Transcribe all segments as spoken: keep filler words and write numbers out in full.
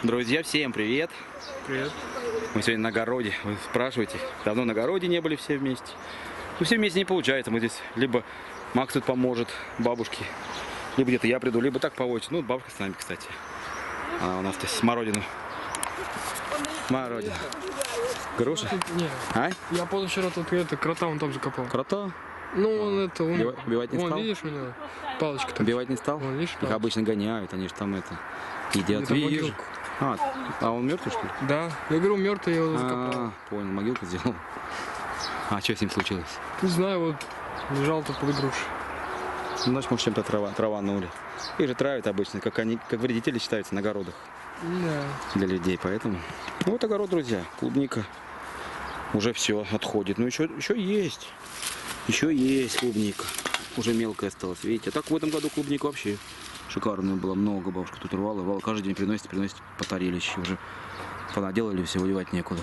Друзья, всем привет! Привет! Мы сегодня на огороде. Вы спрашиваете, давно на огороде не были все вместе? Ну, все вместе не получается. Мы здесь либо Макс тут поможет бабушке, либо где-то я приду, либо так по очереди. Ну, бабушка с нами, кстати. Она у нас здесь смородину. Смородина. Груша? Нет. А? Я позавчера тут это, крота он там закопал. Крота? Ну, он это... Он, Убивать, убивать не вон, стал? видишь, у него палочка там. Убивать не стал? Вон, видишь, Их палочка. обычно гоняют, они же там это едят. Где-то Вижу. могилку. А, а он мертвый, что ли? Да, я говорю, мертвый, я его закопал. А, понял, могилку сделал. А что с ним случилось? Не знаю, вот лежал тут под грушей. Ну, значит, может, чем-то трава, траванули. Их же травят обычно, как они, как вредители считаются на огородах Да. для людей, поэтому. Ну, вот огород, друзья, клубника уже все отходит. Ну, еще, еще есть, еще есть клубника. Уже мелкая осталась, видите. А так в этом году клубника вообще шикарная была, много бабушка тут рвала, рвала, каждый день приносит, приносит по тарелище. Уже понаделали, все, выливать некуда.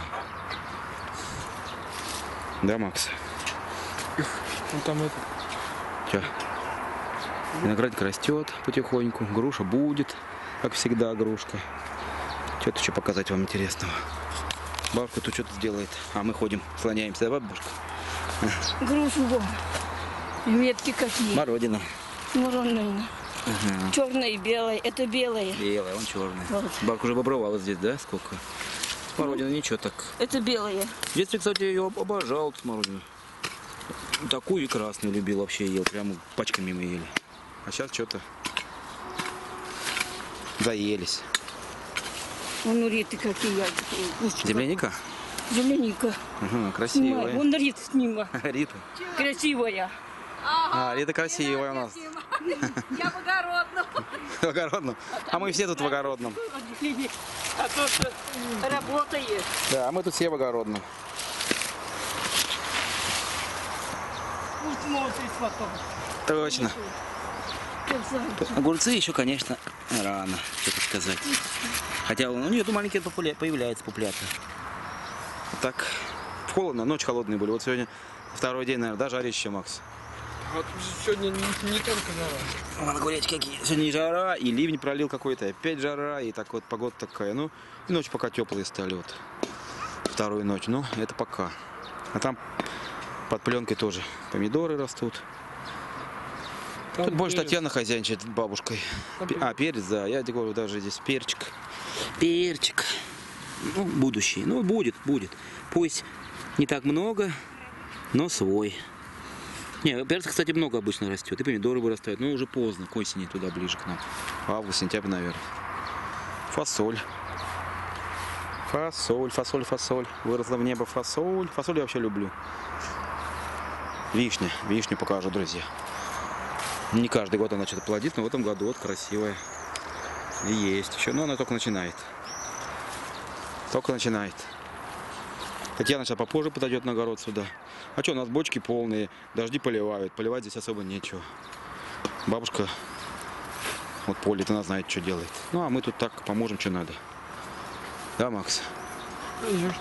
Да, Макс? Ну там это... Че? Виноградик растет потихоньку, груша будет, как всегда, грушка. Что-то еще показать вам интересного. Бабушка тут что-то сделает, а мы ходим, слоняемся, да, бабушка? Грушу вон. Ветки какие. Смородина. Смородина. Ага. Черная и белая. Это белая. Белая, он черный. Вот. Бабушка уже бобровала здесь, да? Сколько? Смородина, ничего так. Это белая. В детстве, кстати, я ее обожал, смородину. Такую и красную любил, вообще ел, прямо пачками мы ели. А сейчас что-то заелись. Вон риты какие ягоды. Земляника? Земляника. Ага, Снимай. красивая. Вон Рита снима. Рита. Красивая. А, Рита красивая у нас. Я в огородном. В огородном. А мы все тут в огородном. А то, что работает. Да, а мы тут все в огородном. Пусть смотрит потом. Точно. Красавица. Огурцы еще, конечно, рано, что-то сказать. Хотя у нее тут маленькие популя... появляются пуплята. Так, холодно, ночь холодные были. Вот сегодня второй день, наверное, даже жарище, Макс. Вот сегодня не, не только жара. Вон огуречки какие. Сегодня и жара, и ливень пролил какой-то, опять жара, и так вот погода такая. Ну, и ночь пока теплые стали, вот. Вторую ночь, ну, это пока. А там под пленкой тоже помидоры растут. Там Тут больше перец. Татьяна хозяйничает с бабушкой. Там Пе- А, перец, да. Я говорю, даже здесь перчик. Перчик. Ну, будущий. Ну, будет, будет. Пусть не так много, но свой. Не, перца, кстати, много обычно растет. И помидоры вырастают. Но уже поздно, к осени туда ближе к нам. Август, сентябрь, наверное. Фасоль. Фасоль, фасоль, фасоль. Выросла в небо фасоль. Фасоль я вообще люблю. Вишня. Вишню покажу, друзья. Не каждый год она что-то плодит, но в этом году вот красивая. И есть еще, но она только начинает. Только начинает. Татьяна сейчас попозже подойдет на огород сюда. А что, у нас бочки полные, дожди поливают. Поливать здесь особо нечего. Бабушка вот полит, она знает, что делает. Ну, а мы тут так поможем, что надо. Да, Макс? Конечно.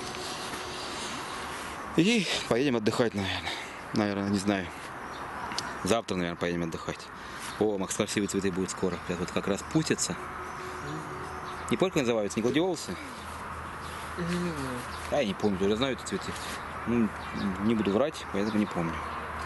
И поедем отдыхать, наверное. Наверное, не знаю. Завтра, наверное, поедем отдыхать. О, Макс, красивые цветы будут скоро. Сейчас вот как раз пустятся. Не помню, как называются? Не гладиолусы? Не знаю. А, я не помню, уже знаю эти цветы. Ну, не буду врать, поэтому не помню.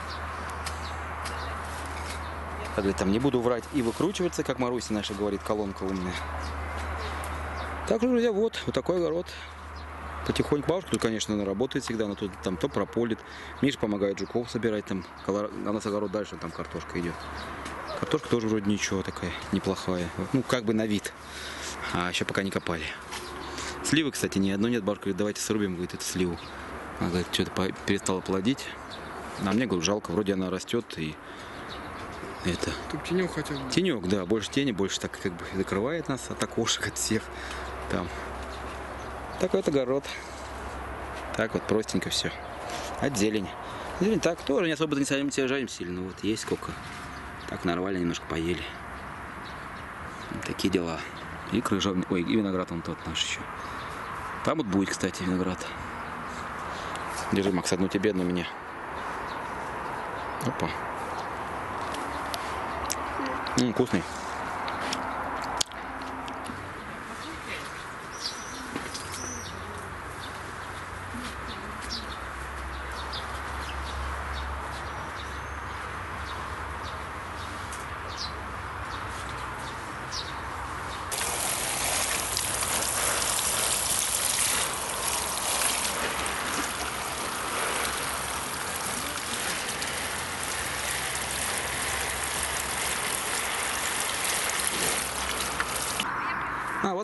Как говорит, там не буду врать и выкручиваться, как Маруся наша говорит, колонка умная. Так что, друзья, вот, вот такой огород. Потихоньку бабушка тут, конечно, она работает всегда, но тут там то прополит. Миша помогает жуков собирать, там, у нас огород дальше, там картошка идет. Картошка тоже вроде ничего такая, неплохая. Ну, как бы на вид. А еще пока не копали. Сливы, кстати, ни одной нет. Бабушка говорит, давайте срубим, говорит, эту сливу. Она говорит, что-то перестала плодить. А мне, говорю, жалко, вроде она растет и это. Тут тенек хотя бы. Тенек, да, больше тени, больше так как бы закрывает нас от окошек, от всех. Там. Такой вот огород. Так вот, простенько все. От зелень. Зелень так тоже не особо не сажаем сильно. Вот есть сколько. Так нарвали, немножко поели. Такие дела. И крыжа, ой, и виноград он тот наш еще. Там вот будет, кстати, виноград. Держи, Макс, одну тебе, одну мне. Опа. М-м, вкусный.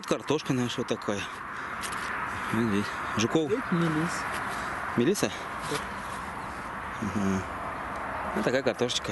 вот картошка наша вот такая. Вот здесь. Жуков. Мелис. Мелиса? Угу. Вот такая картошечка.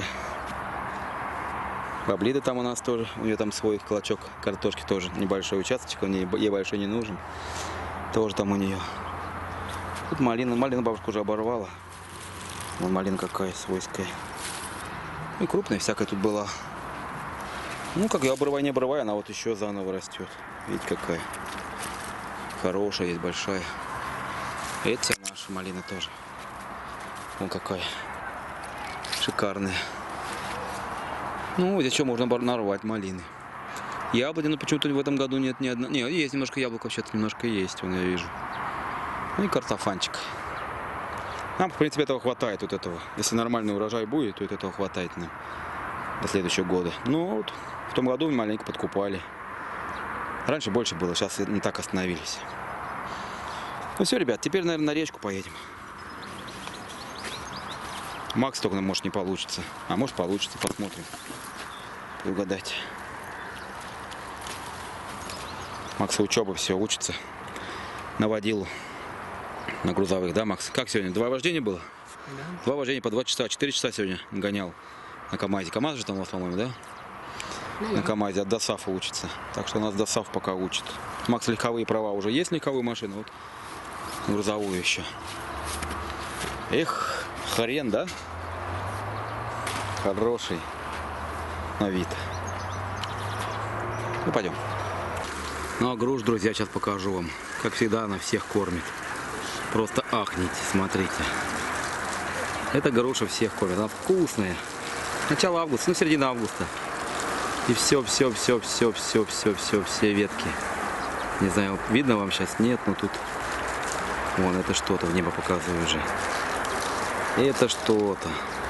Баблида там у нас тоже. У нее там свой клочок картошки тоже. Небольшой участочек. Он ей, ей большой не нужен. Тоже там у нее. Тут малина. Малина бабушка уже оборвала. Вон малина какая свойская. И крупная всякая тут была. Ну, как я обрываю, не обрываю, она вот еще заново растет. Видите, какая хорошая есть, большая. Это вся наша малина тоже. Вон какая шикарная. Ну, здесь что можно нарвать малины. Яблони, но почему-то в этом году нет ни одной. Не, есть немножко яблоко, вообще-то немножко есть, вон я вижу. Ну и картофанчик. Нам, в принципе, этого хватает, вот этого. Если нормальный урожай будет, то этого хватает нам до следующего года. Ну, вот в том году маленько подкупали. Раньше больше было, сейчас не так остановились. Ну все, ребят, теперь, наверное, на речку поедем. Макс только, может, не получится. А может, получится, посмотрим. Угадать. Макса учеба, все, учится. На водилу. На грузовых, да, Макс? Как сегодня? Два вождения было? Да. Два вождения по два часа. Четыре часа сегодня гонял на КамАЗе. КамАЗ же там у вас, по-моему, да? Ну, На да. КамАЗе от ДОСАФа учится. Так что у нас ДОСАФ пока учит. Макс легковые права уже есть, легковую машину, вот грузовую еще. Эх, хрен, да? Хороший на вид. Ну, пойдем. Ну, а груш, друзья, сейчас покажу вам. Как всегда, она всех кормит. Просто ахните, смотрите. Эта груша всех кормит. Она вкусная. Начало августа, ну, середина августа. И все, все, все, все, все, все, все, все ветки. Не знаю, видно вам сейчас? Нет, но тут... Вон, это что-то в небо показываю уже. Это что-то.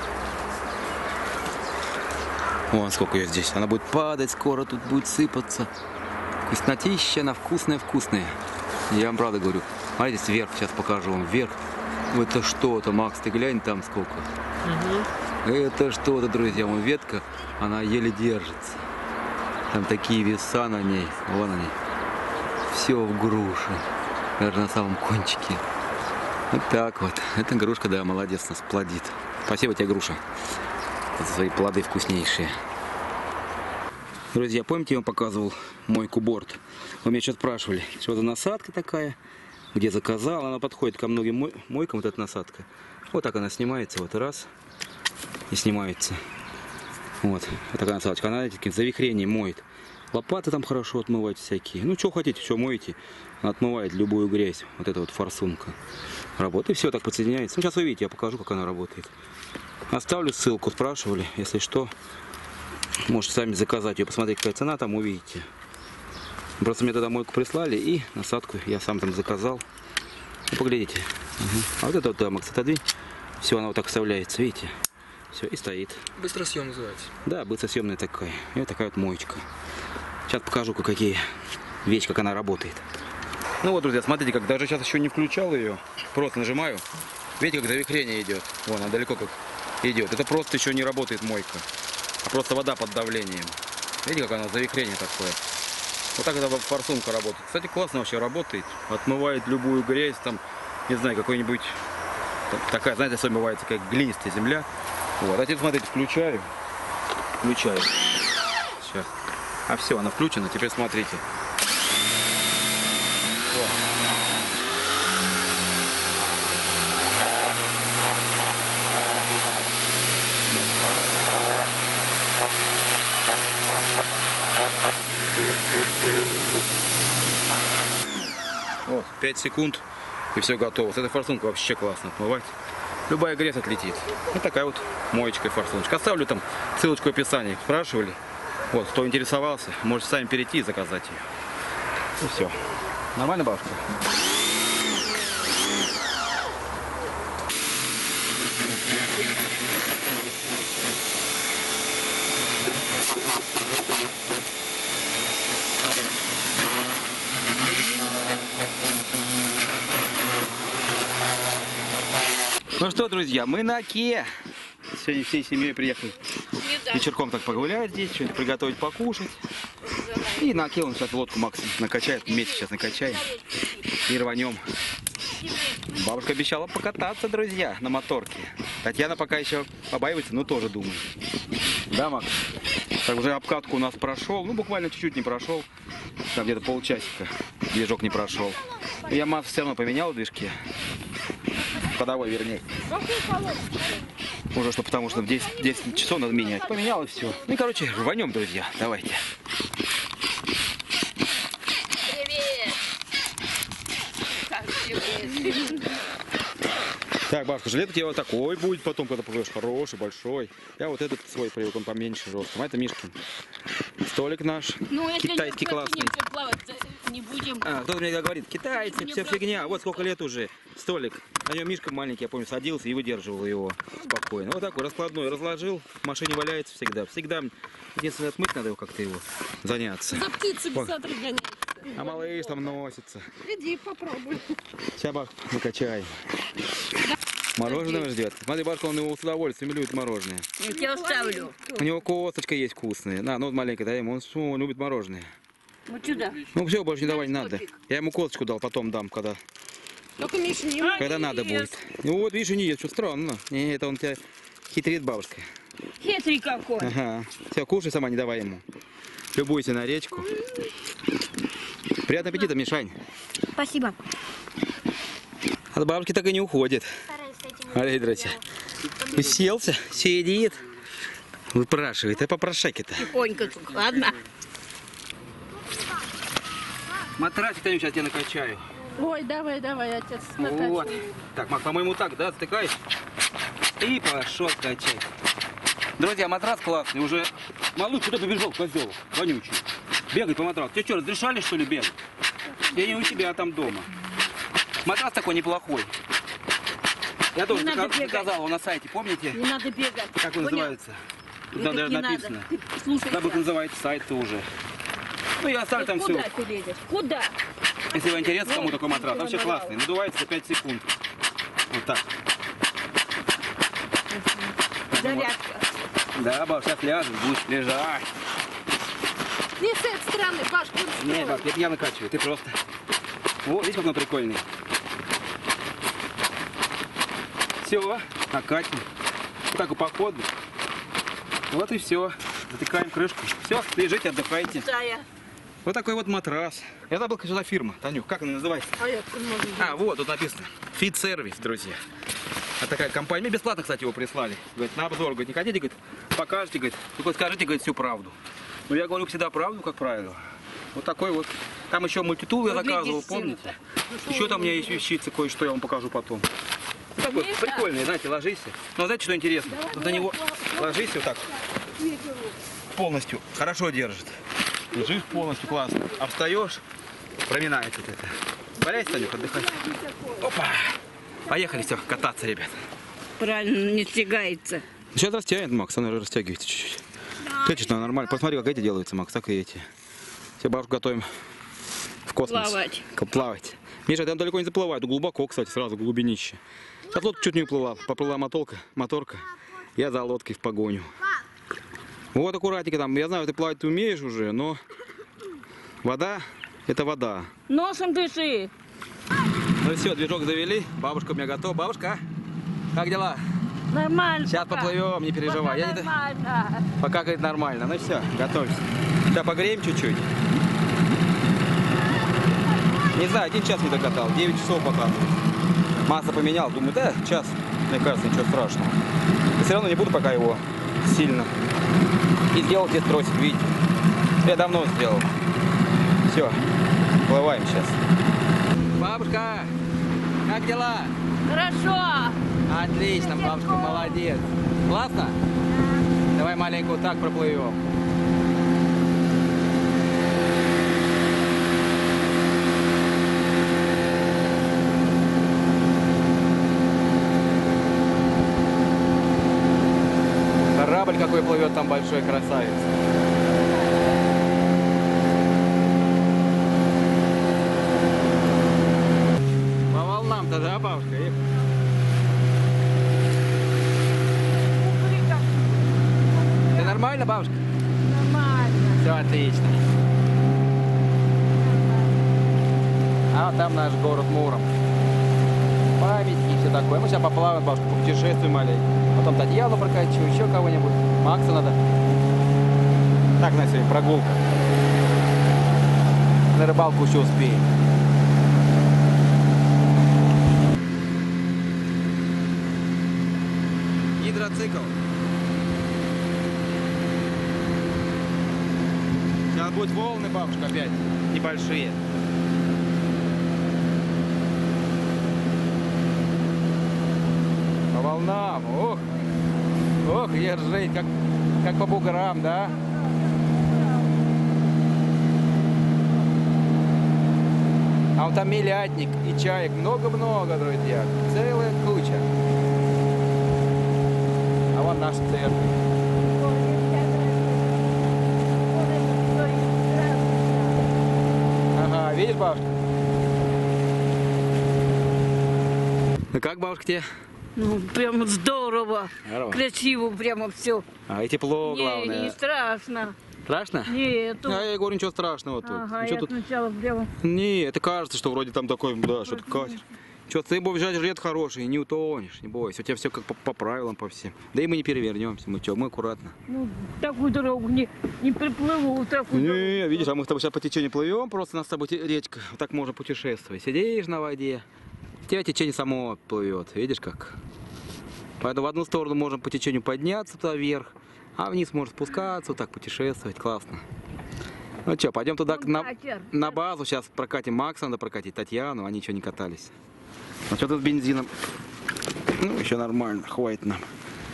Вон сколько ее здесь. Она будет падать скоро, тут будет сыпаться. Вкуснотища, она вкусная-вкусная. Я вам правда говорю. Смотрите, вверх сейчас покажу вам. Вверх. Это что-то, Макс, ты глянь там сколько. Угу. Это что-то, друзья. Вон ветка, она еле держится. Там такие веса на ней. Вон они. Все в груше. Даже на самом кончике. Вот так вот. Эта грушка, да, молодец, нас плодит. Спасибо тебе, груша, за свои плоды вкуснейшие. Друзья, помните, я вам показывал мойку борт? Вы меня что-то спрашивали, что за насадка такая, где заказал. Она подходит ко многим мой... мойкам, вот эта насадка. Вот так она снимается, вот раз, и снимается. Вот, вот такая насадочка. Она таким завихрением моет. Лопаты там хорошо отмывать всякие. Ну, что хотите, что моете. Она отмывает любую грязь. Вот эта вот форсунка. Работает, все так подсоединяется. Ну, сейчас вы видите, я покажу, как она работает. Оставлю ссылку, спрашивали, если что. Можете сами заказать ее, посмотреть, какая цена, там увидите. Просто мне тогда мойку прислали, и насадку я сам там заказал. Ну, поглядите. Угу. А вот это вот, да, Макс, отодвинь. Все, она вот так вставляется, видите? Все, и стоит. Быстросъем называется. Да, быстросъемная такая. И вот такая вот моечка. Сейчас покажу, какие вещи, как она работает. Ну вот, друзья, смотрите, как даже сейчас еще не включал ее. Просто нажимаю. Видите, как завихрение идет. Вон, она далеко как идет. Это просто еще не работает мойка. А просто вода под давлением. Видите, как она завихрение такое. Вот так эта форсунка работает. Кстати, классно вообще работает. Отмывает любую грязь, там, не знаю, какой-нибудь... Такая, знаете, особенно бывает, такая глинистая земля. Вот, а теперь, смотрите, включаю. Включаю. Сейчас. А все, она включена. Теперь смотрите. Вот, пять секунд, и все готово. С этой форсункой вообще классно отмывать. Любая грязь отлетит. Вот такая вот моечка и форсуночка. Оставлю там ссылочку в описании. Спрашивали. Вот, кто интересовался, можете сами перейти и заказать ее. И все. Нормально, бабушка? Ну что, друзья, мы на Оке. Сегодня всей семьей приехали. Вечерком так погулять здесь, что-нибудь приготовить покушать. И на Келан сейчас лодку Макс накачает, вместе сейчас накачаем и рванем. Бабушка обещала покататься, друзья, на моторке. Татьяна пока еще побаивается, но тоже думает. Да, Макс? Так, уже обкатку у нас прошел, ну буквально чуть-чуть не прошел, там где-то полчасика движок не прошел. Я Макс все равно поменял в движке, ходовой вернее. Уже что, потому что в десять, десять часов надо менять. Поменял и все. Ну и короче, рванем, друзья, давайте. Так, бабушка, жилет у тебя вот такой будет потом, когда поплывешь, хороший, большой. Я вот этот свой привык, он поменьше жестким. А это Мишкин. Столик наш, Ну, если китайский не классный. поднимемся плавать, не будем. А, кто-то мне говорит, китайцы, вся фигня. Вот сколько лет уже. Столик. На нем Мишка маленький, я помню, садился и выдерживал его спокойно. Вот такой раскладной разложил. В машине валяется всегда. Всегда. Единственное, отмыть надо его как-то его заняться. За птицами Ой. смотри, гоняется. А малыш там носится. Иди, попробуй. Сейчас бабушка накачаем. Мороженое ждет. Смотри, бабушка, он его с удовольствием любит мороженое. Я тебя оставлю. У него косточка есть вкусная. На, ну вот маленькая, дай ему, он, он любит мороженое. Вот сюда. Ну все, больше не давай, не надо. Я ему косточку дал, потом дам, когда, Только Миша не когда надо будет. Ну вот, видишь, не ест, что странно. Не, это он тебя хитрит, бабушка. Хитрый какой. Ага. Все, кушай сама, не давай ему. Любуйся на речку. Приятного аппетита, Мишань. Спасибо. От бабушки так и не уходит. Смотри, друзья. Уселся, сидит. Выпрашивает, а попрошайки-то. Тихонько, ладно. Матрасик я сейчас тебя накачаю. Ой, давай, давай, отец. Вот. Так, Мак, по-моему, так, да, стыкаешь? И пошел качать. Друзья, матрас классный. Уже малыш куда побежал, козел, вонючий. Бегай по матрасу. Тебе что, разрешали, что ли, бегать? Я не у тебя, а там дома. Матрас такой неплохой. Я тоже надо заказ- бегать. заказал его на сайте, помните? Не надо бегать. Как он Понял? называется? Тут Бегать даже не написано. надо. Ты слушайся. Как называется сайт-то уже. Ну я оставлю там Куда все. ты лезешь? Куда? Если вам интересно, кому Ну, такой матрас. ты Вообще намалевал. классный. Надувается за пять секунд. Вот так. Зарядка. Да, бабушка, сейчас ляжет, будешь лежать. Не с этой стороны, башку. Нет, баб, это я накачиваю, ты просто. Вот, видишь, как он прикольный. Все, накатим. Вот так и походу. Вот и все. Затыкаем крышку. Все, лежите, отдыхайте. Тая. Вот такой вот матрас. Я забыл, какая сюда фирма. Танюх, как она называется? А я тут могу. А, вот, тут написано. Fit Service, друзья. Это такая компания. Мне бесплатно, кстати, его прислали. Говорит, на обзор. Говорит, не хотите, говорит, покажете, говорит, только скажите, говорит, всю правду. Ну, я говорю всегда правду, как правило. Вот такой вот. Там еще мультитул я Выглядит заказывал, сильно. помните? Еще там у меня есть вещицы, кое-что я вам покажу потом. Такой прикольный, знаете, ложись. Но знаете, что интересно? Вот на него ложись вот так. Полностью. Хорошо держит. Лежишь полностью, классно. А встаешь, проминается вот это. Валяйся, Танюх, отдыхай. Опа! Поехали, все, кататься, ребят. Правильно, не стягается. Сейчас растянет, Макс, она растягивается чуть-чуть. Эти что, нормально. Посмотри, как эти делаются, Макс, так и эти. Все, бабушку готовим в космос. Плавать. К- Плавать. Миша, там далеко не заплывает, тут глубоко, кстати, сразу глубинище. Сейчас лодка чуть не уплыла, поплыла моторка, моторка. Я за лодкой в погоню. Вот аккуратненько там, я знаю, ты плавать ты умеешь уже, но вода, это вода. Носом дыши. Ну все, движок завели, бабушка у меня готова. Бабушка, как дела? Нормально. Сейчас пока. поплывем, не переживай. Я не... Нормально. Пока, говорит, нормально. Ну все, готовься. Сейчас погреем чуть-чуть. Не знаю, один час не докатал, девять часов показывает. Масло поменял, думаю, да, час, мне кажется, ничего страшного. И все равно не буду пока его сильно. И сделал здесь тросик, видите. Я давно сделал. Все, плываем сейчас. Бабушка, как дела? Хорошо. Отлично, бабушка, молодец. Классно? Давай маленько вот так проплывем. Корабль какой плывет там большой, красавец. По волнам-то, да, бабушка? Эх. Ты нормально, бабушка? Нормально. Все отлично. там наш город Муром. Памятники, все такое. Мы сейчас поплаваем, бабушка, попутешествуем маленько. Потом Татьяну прокачу, еще кого-нибудь. Макса надо. Так, на сегодня прогулка. На рыбалку еще успеем. Гидроцикл. Сейчас будут волны, бабушка, опять небольшие. По волнам. Ох, ох, ержей, как, как по буграм, да? А вот там мелятник и чаек много-много, друзья. Целая куча. А вон наш церковь. Ага, видишь, бабушка? Ну как, бабушка, тебе? Ну, прям здорово. Здорово. Красиво прямо все. А и тепло, Не, главное. не страшно. Страшно? Нет. А я говорю, ничего страшного тут. Ага, Ничего я тут... сначала прямо... Не, это кажется, что вроде там такой, да, что-то катишь. Что, ты будешь взять жилет хороший, не утонешь, не бойся. У тебя все как по, по правилам, по всем. Да и мы не перевернемся, мы что, мы аккуратно. Ну, такую дорогу не, не приплыву, такую Не, дорогу. видишь, а мы с тобой сейчас по течению плывем, просто у нас с тобой те- речка, вот так можно путешествовать. Сидишь на воде, у тебя течение само плывет, видишь как? Поэтому в одну сторону можем по течению подняться туда вверх, а вниз можно спускаться, вот так путешествовать, классно. Ну что, пойдем туда Вон на, катер. на базу, сейчас прокатим Макса, надо прокатить Татьяну, они еще не катались. А что тут с бензином? Ну, еще нормально, хватит нам.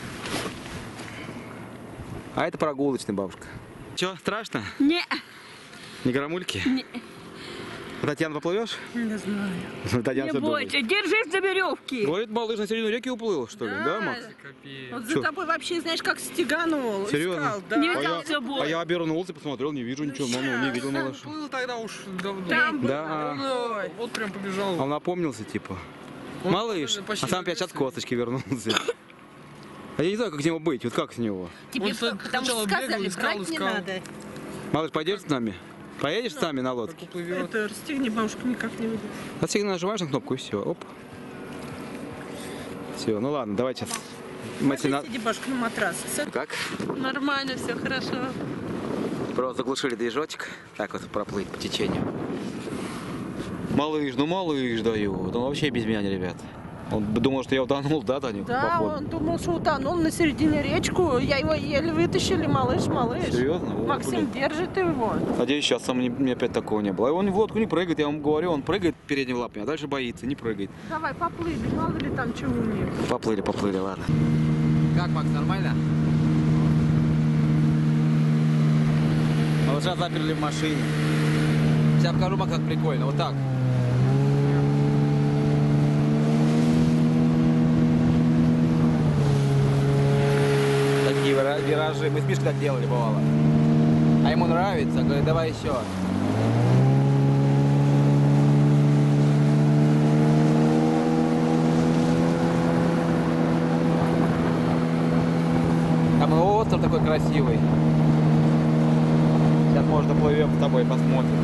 А это прогулочный, бабушка. Че, страшно? Не, Не громульки? не, Татьяна, поплывешь? Не знаю. Татьяна не всё думает. бойся, держись за веревки. Говорит, малыш на середину реки уплыл, что ли, да, Макс? Капец. Вот Чё? за тобой вообще, знаешь, как стеганул. Серьезно? Искал, да. Не А взял я, с собой. а я обернулся, посмотрел, не вижу ничего, ну, ну, не видел малыша. Плыл тогда уж давно. Там Да. Он, э, вот прям побежал. А он напомнился, типа. Он Малыш, почти а сам опять сейчас быстрый. косточки вернулся. А я не знаю, как с него быть, вот как с него? тебе Он ста- потому сначала что сказали, бегал, искал, брать не искал. надо. Малыш, пойдешь с нами? Поедешь с нами на лодке? Как уплывет. Это расстегни, бабушка никак не выйдет. Отсюда нажимаешь на кнопку и все, оп. Все, ну ладно, давай сейчас. Мы если на- Сиди, бабушка, на матрас. Как? Нормально, все хорошо. Просто заглушили движочек. Так вот проплыть по течению. Малыш, ну малыш дает. Он вообще без меня, ребят. Он думал, что я утонул, да, Таню? Да, походу? он думал, что утонул на середине речку. Я его еле вытащили, малыш, малыш. Серьезно? О, Максим блин. держит его. Надеюсь, сейчас сам мне, мне опять такого не было. И он в лодку не прыгает, я вам говорю, он прыгает передними лапами, а дальше боится, не прыгает. Давай, поплыли, мало ли там чего у них. Поплыли, поплыли, ладно. Как, Макс, нормально? Малыша заперли в машине. Сейчас покажу, Макс, как прикольно, вот так. Такие вира- виражи. Мы с Мишкой так делали, бывало. А ему нравится, говорит, давай еще. Там и остров такой красивый. Сейчас, может, плывем с тобой, посмотрим.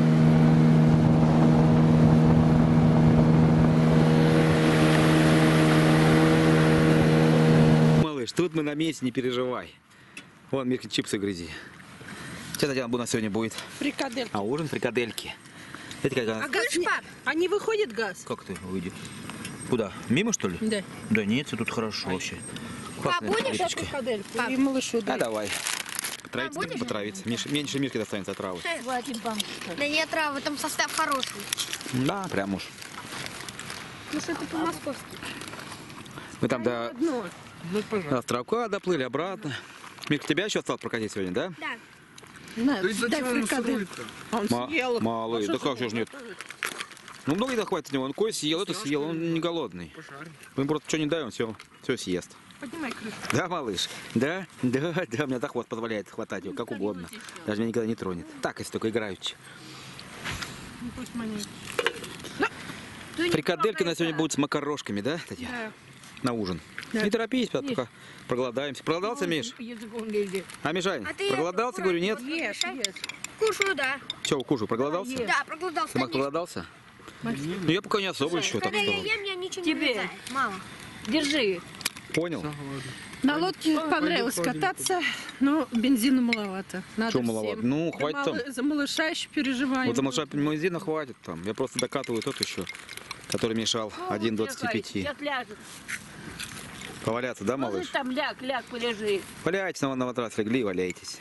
Малыш, тут мы на месте, не переживай. Вон, Мирка, чипсы грызи. Что, Татьяна, у нас сегодня будет? Фрикадель. А ужин фрикадельки. Это как она? А газ не... А не выходит газ? Как ты выйдешь? Куда? Мимо, что ли? Да. Да нет, все тут хорошо вообще. Классная фрикаделька. Фрикадельку и малышу А дай. давай. Потравиться, так потравиться. Миш- меньше Мирки достанется от травы. Хватит вам. Да нет, травы, там состав хороший. Да, прям уж. Ну что это по-московски? Мы там до, Одно. Ну, пожалуйста. до островка доплыли обратно. Мирка, тебя еще осталось прокатить сегодня, да? Да. На, То есть дай зачем он фрикадель. рулит-то? Он Ма- съел. малый, А да что как же ж нет? готовить? Ну, много еды хватит от него. Он кое съел, это съел, он не голодный. Пожарь. Мы просто что не даем, все, все съест. Поднимай крышку. Да, малыш? Да, да, да, у меня так хвост позволяет хватать его как угодно. Даже меня никогда не тронет. Так, если только играючи. Ну, пусть манит. Фрикадельки на сегодня будут с макарошками, да, Татьяна? Да. На ужин. Да. Не торопись, пока проголодаемся. Проголодался, Миш? Языком лезет. А, Мишань, А ты проголодался, говорю, нет? Ешь, ешь. Кушаю, да. Че, кушаю, проголодался? Ешь. Да, проголодался, Ты, Макс, конечно. проголодался? Ну я пока не особо еще, так Когда я что. ем, я ничего Тебе. не влезает. Мало. Держи. Понял? На лодке понравилось кататься, но бензина маловато. Надо Чё маловато? всем. Ну, Да хватит мало- там. За малыша еще переживаем. Вот за малыша бензина хватит там. Я просто докатываю тот еще, который мешал один двадцать пять. Сейчас ляжет. Поваляться, да, Малыш малыш? там ляг, ляг, полежи. Валяйтесь на, на матрас, легли и валяйтесь.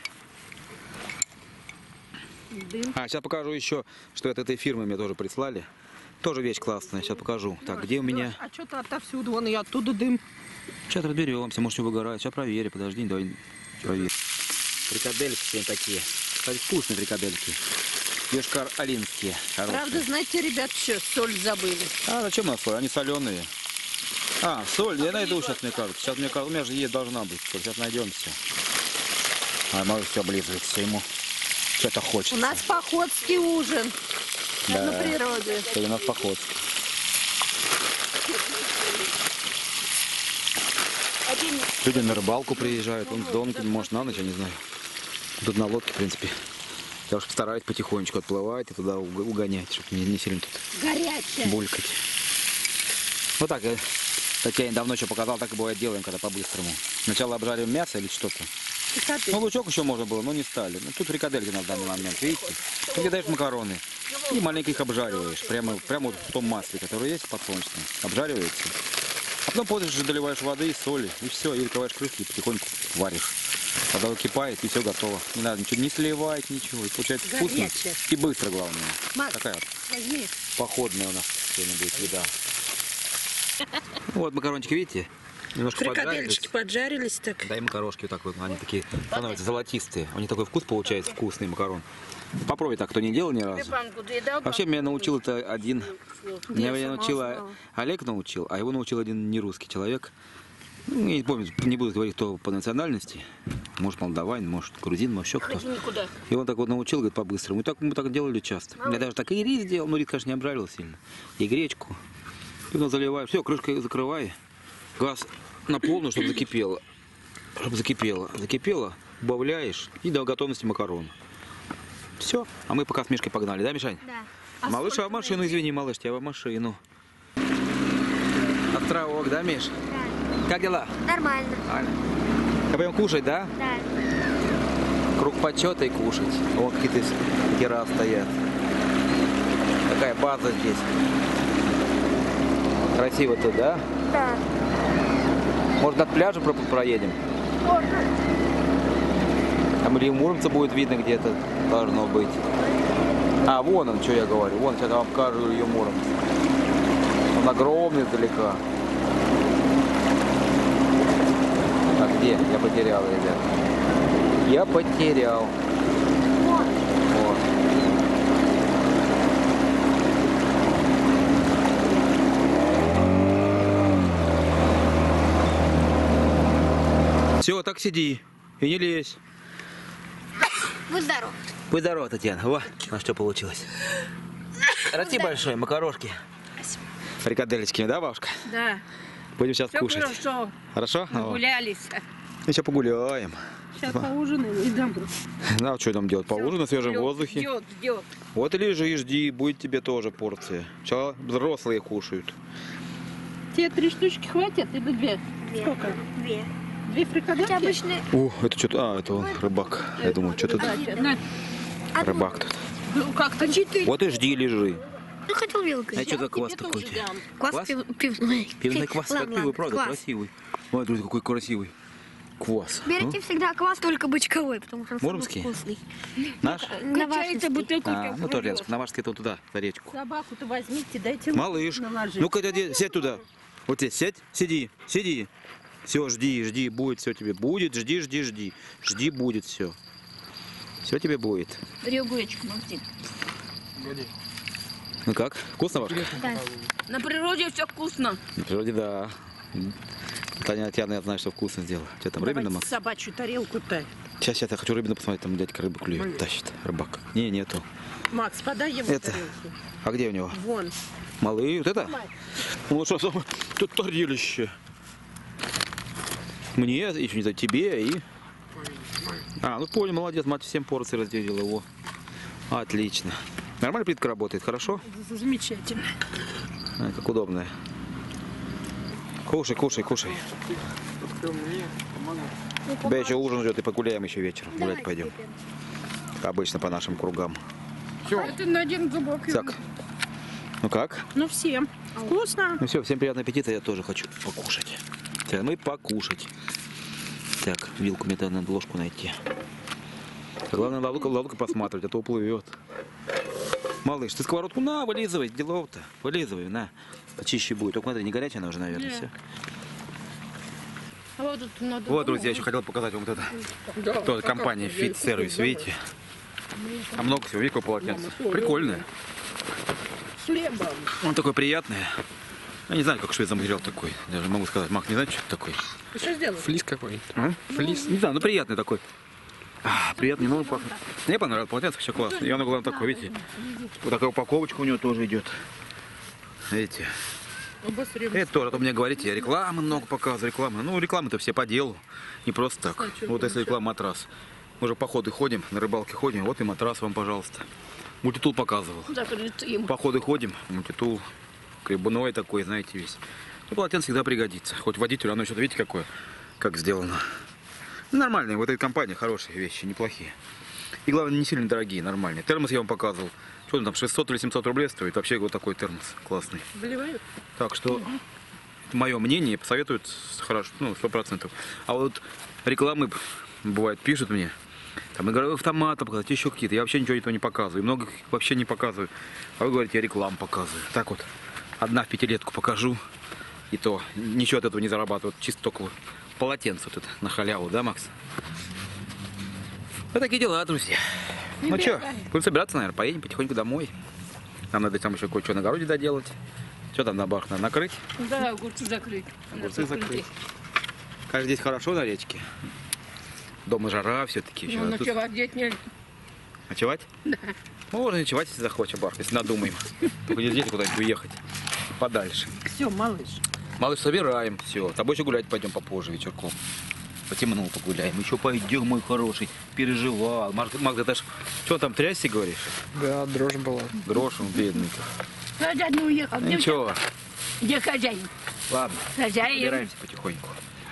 Дым. А, сейчас покажу еще, что от этой фирмы мне тоже прислали. Тоже вещь классная, сейчас покажу. Так, где у меня? А что-то отовсюду, вон и оттуда дым. Сейчас разберемся, может, что выгорает. Сейчас проверю, подожди, давай проверим. Фрикадельки сегодня такие. Кстати, вкусные фрикадельки. Йошкар-олинские. Правда, Хорошие. знаете, ребят, что, соль забыли. А зачем у нас соль? Они соленые. А, соль, я найду сейчас, мне кажется. Сейчас, мне кажется, у меня же есть должна быть. Сейчас найдем все. А, может, все облизывается ему. Что-то хочется. У нас походский ужин Да. на природе. Сегодня у нас поход. Люди на рыбалку приезжают, он с домиком, может, на ночь, я не знаю. Тут на лодке, в принципе. Я уж постараюсь потихонечку отплывать и туда уг- угонять, чтобы не, не сильно тут Горячая. булькать. Вот так, э, как я давно еще показал, так и бывает делаем, когда по-быстрому. Сначала обжариваем мясо или что-то. Ну, лучок еще можно было, но не стали. Ну, тут фрикадельки на данный момент, видите? Ты кидаешь макароны и маленько их обжариваешь. Прямо, прямо вот в том масле, которое есть подсолнечном. Обжаривается. А потом после же доливаешь воды, соли, и все, и открываешь крышки и потихоньку варишь. Вода выкипает, и все готово. Не надо ничего не сливать, ничего. И получается вкусно Горячее. и быстро, главное. Макс, Такая вот возьми. походная у нас сегодня будет еда. Вот макарончики, видите? Немножко Фрикадельчики поджарились так. Да и макарошки вот так вот, они такие становятся золотистые. У них такой вкус получается, вкусный макарон. Попробуй так, кто не делал ни разу. Панку ты дал? Вообще меня научил это один, меня, меня сама научил узнала. Олег научил, а его научил один нерусский человек. Ну, я не помню, не буду говорить, кто по национальности. Может, молдаванин, может, грузин, может, еще кто. Ходи никуда. И он так вот научил, говорит, по-быстрому. И так мы так делали часто. Я даже так и рис делал, но рис, конечно, не обжарил сильно. И гречку. И потом заливаю. Все, крышкой закрывай. Газ на полную, чтобы закипело. Чтобы закипело. Закипело, убавляешь и до готовности макарон. Все. А мы пока с Мишкой погнали, да, Мишань? Да. Малыш, а в машину, извини, малыш, тебя в машину. Островок, да, Миш? Да. Как дела? Нормально. Нормально. Пойдем кушать, да? Да. Круг почета и кушать. Вон какие-то катера стоят. Такая база здесь. Красиво тут, да? Да. Может, над пляжем про- проедем? Можно. Там или Муромца будет видно где-то, должно быть. А, вон он, что я говорю. Вон, сейчас я вам покажу Илью Муромца. Он огромный издалека. А где? Я потерял, ребят. Я потерял. Вот. Вот. Все, так сиди и не лезь. Будь здоров. Будь здорова, Татьяна. Во, а что получилось? Расти большой, макарошки. Фрикадельчики, да, бабушка? Да. Будем сейчас Все кушать. хорошо. Хорошо? О, Гулялись. еще погуляем. Сейчас поужинаем и домой. Ну, а что там делать? Поужин на свежем Ждет, воздухе. Ждет, ждет. Вот и лежи, и жди, будет тебе тоже порция. Сначала взрослые кушают. Тебе три штучки хватит или две? Две. Сколько? Две. Две фрикадельки? Хотя обычные. О, это что-то... А, это он, рыбак. Я думаю, что тут На, Одну. рыбак тут. Ну, как-то Четыре. Вот и жди, лежи. Ну, хотел вилкой. А что за квас тебе такой? тоже дам. Квас, Квас? пив- пивной. Пивный квас Ладно, красивый, ладно, правда, квас. красивый. Ой, друзья, какой красивый квас. Берите всегда квас, только бычковой, потому что он самый Муромский? вкусный. Наш? Навашинский. Качается бутылку. А, ну тоже рядом. Навашский это туда, за речку. Собаку-то возьмите, дайте Малыш, наложить. ну-ка, иди, сядь туда. Вот здесь, сядь, сиди, сиди. Все, жди, жди, будет все тебе. Будет, жди, жди, жди. Жди, будет все. Все тебе будет. Ребочку, Максим. Ну как, вкусно, Вашка? Да. На природе все вкусно. На природе, да. Таня, Татьяна, я знаю, что вкусно сделала. Что там, рыбина, Давайте Макс? собачью тарелку-то. Сейчас, сейчас, я хочу рыбину посмотреть, там дядька рыбу клюет, тащит, рыбак. Не, нету. Макс, подай ему Это. тарелку. А где у него? Вон. Малый, вот это? Ну что, сам- тут тарелище. Мне, еще не знаю, тебе и... А, ну понял, молодец, мать всем порции разделила его. Отлично. Нормально плитка работает, хорошо? Замечательно. А, как удобная. Кушай, кушай, кушай. Кто мне? Тебя еще ужин ждет и погуляем еще вечером. Гулять Давайте пойдем. выпьем. Обычно по нашим кругам. Это на один зубок. Так. Ну как? Ну, всем. Вкусно. Ну все, всем приятного аппетита. Я тоже хочу покушать. Так, мы покушать. Так, вилку мне надо ложку найти. Главное, лавка, лавка посматривать, а то уплывет. Малыш, ты сковородку на, вылизывай, делов-то. Вылизывай, на. Почище будет. Только смотри, не горячая она уже, наверное, Не. все. А вот тут надо... Вот, друзья, еще хотел показать вам вот это. Да, Тоже пока компания я Fit Service, видите? А много всего, видите, какое полотенце. Прикольное. С хлебом. Он такой приятный. Я не знаю, как швед заматериал такой. Даже могу сказать, Мак, не знаю, что это такое. Ты что сделал? Флис какой-то. А? Флис. Не знаю, ну приятный такой. А, приятный, ну пахнет. Мне понравилось, полотенце все классно. И оно, главное, такое, видите? Вот такая упаковочка у него тоже идет. Видите? Обосрем. Это тоже, а то мне говорите, я рекламы много показываю, рекламы. Ну, рекламы-то все по делу, не просто так. А чё Вот если реклама матрас. Мы же походы ходим, на рыбалке ходим, вот и матрас вам, пожалуйста. Мультитул показывал. Закрытым. Походы ходим, мультитул, кребуной такой, знаете, весь. Ну, полотенце всегда пригодится. Хоть водителю, оно что-то, видите, какое, как сделано. Ну, нормальные, вот этой компании хорошие вещи, неплохие. И главное, не сильно дорогие, нормальные. Термос я вам показывал. Что он там, шестьсот или семьсот рублей стоит? Вообще вот такой термос классный. Выливают? Так что, это мое мнение, посоветуют хорошо, ну, сто процентов. А вот рекламы, бывает, пишут мне, там, игровой автомат, показать, еще какие-то. Я вообще ничего этого не показываю. И много вообще не показываю. А вы говорите, я рекламу показываю. Так вот, одна в пятилетку покажу. И то, ничего от этого не зарабатываю. Чисто только вот полотенце вот это на халяву, да, Макс? Вот такие дела, друзья. Ну что, будем собираться, наверное, поедем потихоньку домой. Нам надо там еще кое-что на огороде доделать. Что там на бах надо накрыть? Да, огурцы закрыть. Огурцы закрыть. Как здесь хорошо на речке. Дома жара все-таки. Ну, ночевать здесь нельзя. Ночевать? Да. Можно ночевать, если захочешь, Бах, если надумаем. Только не здесь куда-нибудь уехать. Подальше. Все, малыш. Малыш, собираем. Все. С тобой еще гулять пойдем попозже вечерком. Потемнул погуляем. Еще пойдем, мой хороший. Переживал. Марк, Марк, это ж... Что там, трясти, говоришь? Да, дрожь была. Дрожь, он бедный. Хозяин уехал. Где, Ничего. где хозяин? Ладно. Хозяин. Собираемся потихоньку.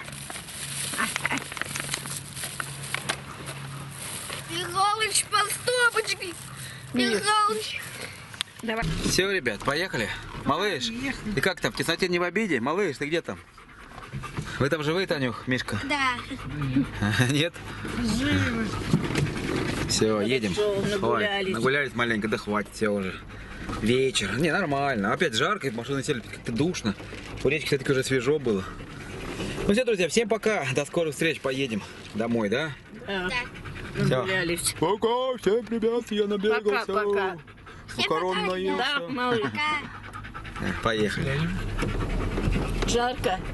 Михалыч, по стопочке. Михалыч. Давай. Все, ребят, поехали. Малыш, ты как там? В тесноте не в обиде? Малыш, ты где там? Вы там живы, Танюх, Мишка? Да. Нет? Живы. Все, едем. Хорошо, нагулялись. Ой, нагулялись маленько, да хватит, все уже. Вечер. Не, нормально. Опять жарко, в машине сели, как-то душно. У речки, кстати, уже свежо было. Ну все, друзья, всем пока. До скорых встреч. Поедем домой, да? Да. Да. Всё. Нагулялись. Пока, всем привет, я набегался. Пока-пока. Макарон пока, наелся. Да, малыш. Пока. Поехали. Жарко.